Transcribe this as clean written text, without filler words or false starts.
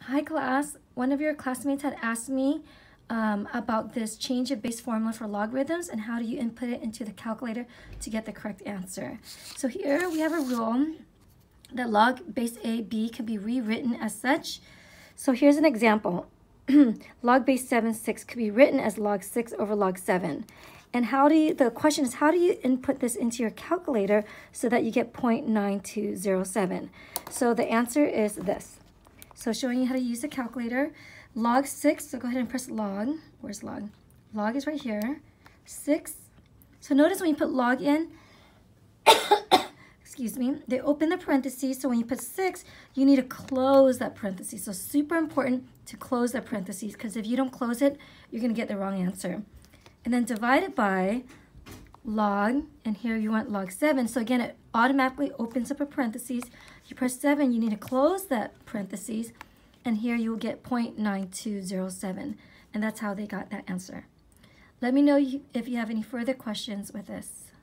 Hi class, one of your classmates had asked me about this change of base formula for logarithms and how do you input it into the calculator to get the correct answer. So here we have a rule that log base a b can be rewritten as such. So here's an example. Log base 7, 6 could be written as log 6 over log 7. And the question is, how do you input this into your calculator so that you get 0.9207? So the answer is this. So showing you how to use the calculator. Log 6, so go ahead and press log. Where's log? Log is right here. 6. So notice when you put log in, excuse me, they open the parentheses. So when you put 6, you need to close that parentheses. So super important to close that parentheses, because if you don't close it, you're going to get the wrong answer. And then divide it by log, and here you want log 7. So again, it automatically opens up a parentheses. You press 7, you need to close that parentheses, and here you'll get 0.9207. And that's how they got that answer. Let me know if you have any further questions with this.